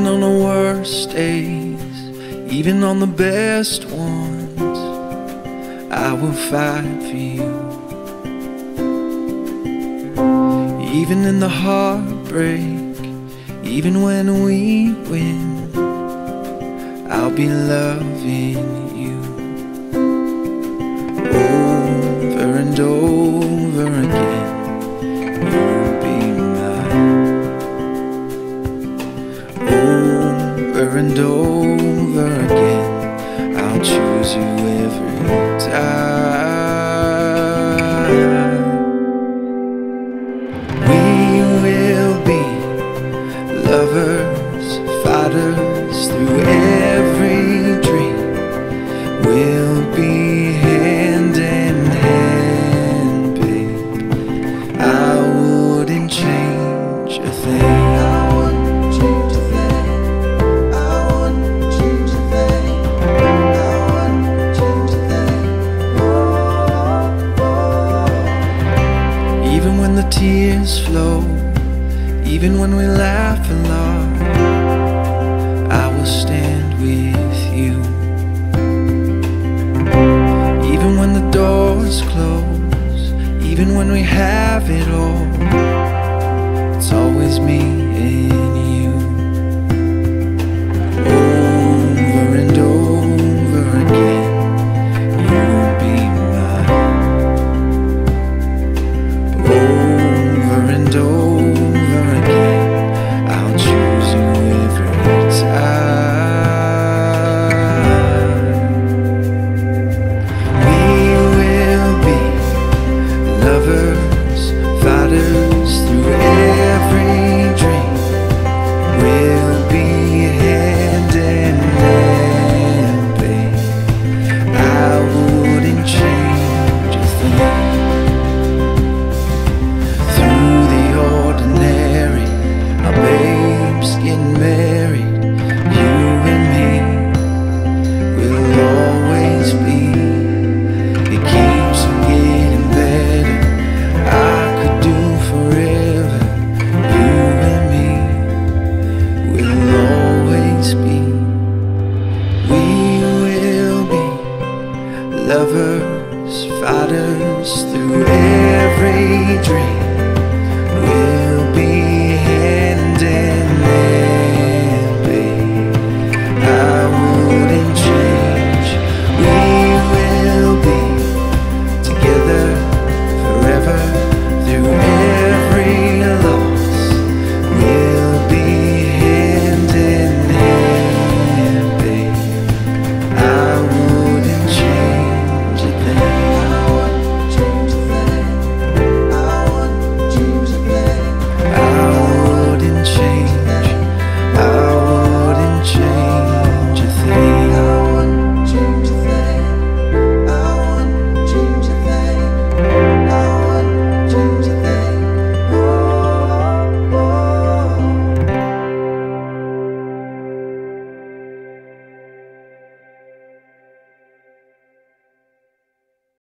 Even on the worst days, even on the best ones, I will fight for you. Even in the heartbreak, even when we win, I'll be loving you. Over and over again, you'll be mine. Over and over again, I'll choose you every time. We will be lovers, fighters through every dream. We'll be hand in hand, babe. I wouldn't change a thing. I wouldn't change a thing. I wouldn't change a thing. I wouldn't change a thing. Oh, oh. Even when the tears flow, even when we laugh a lot, I will stand with you. Even when the doors close, even when we have it all, it's always me